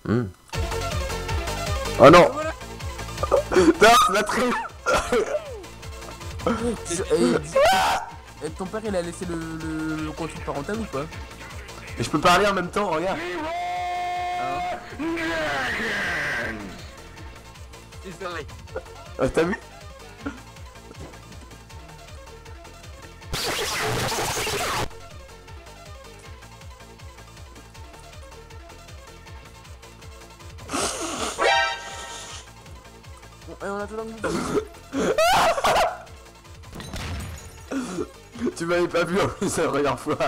Oh non. Voilà. Non, la triche. Et ton père il a laissé le contrôle parental ou pas? Et je peux parler en même temps, regarde. C'est vrai. T'as vu? Et on a tout dans le Tu m'avais pas vu en plus la première fois.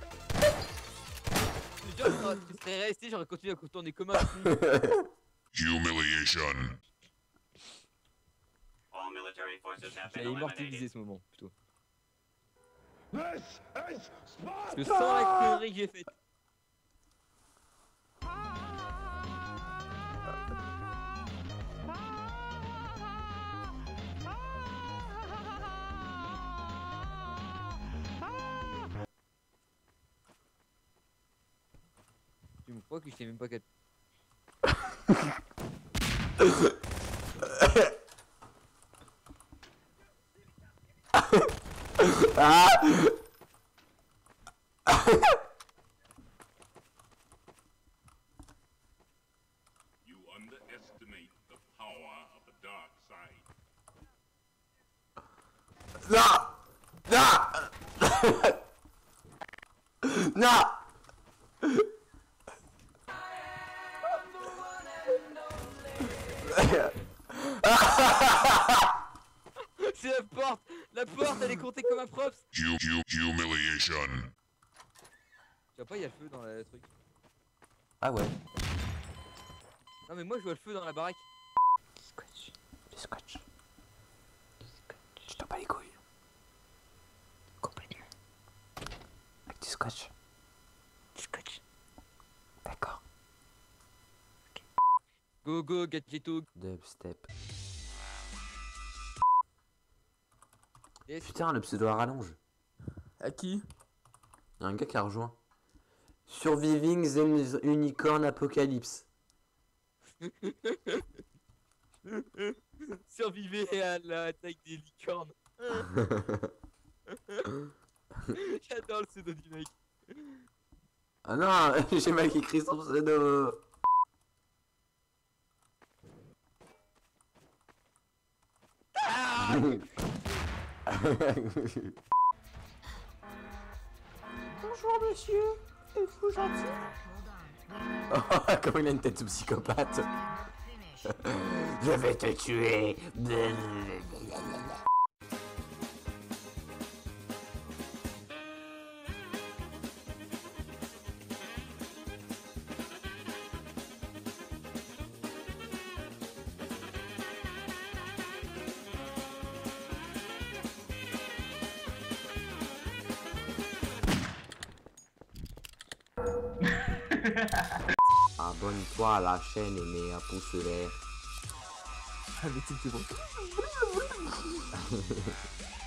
Je te jure, tu serais resté, j'aurais continué à tourner comme un fou. Humiliation. J'allais immortaliser ce moment plutôt. Parce que sans la connerie que j'ai faite. Tu me crois que je sais même pas qu'à... Ah. You underestimate the power of the dark side. Non. Non. Non. C'est la porte! La porte elle est comptée comme un props! Humiliation. Tu vois pas, il y a le feu dans le truc. Ah ouais. Non mais moi je vois le feu dans la baraque. Scotch. Du scotch. Je t'en bats les couilles. Complètement. Avec du scotch. Du scotch. D'accord. Go go gadgeto. Dubstep. Yes. Putain, le pseudo à rallonge. À qui? Y'a un gars qui a rejoint. Surviving the Unicorn Apocalypse. Survivez à l'attaque des licornes. J'adore le pseudo du mec. Ah non, j'ai mal écrit son pseudo. Bonjour monsieur, êtes-vous gentil? Oh, comme il a une tête de psychopathe. Je vais te tuer. Abonne-toi à la chaîne et mets un pouce vert. Ah mais c'est bon.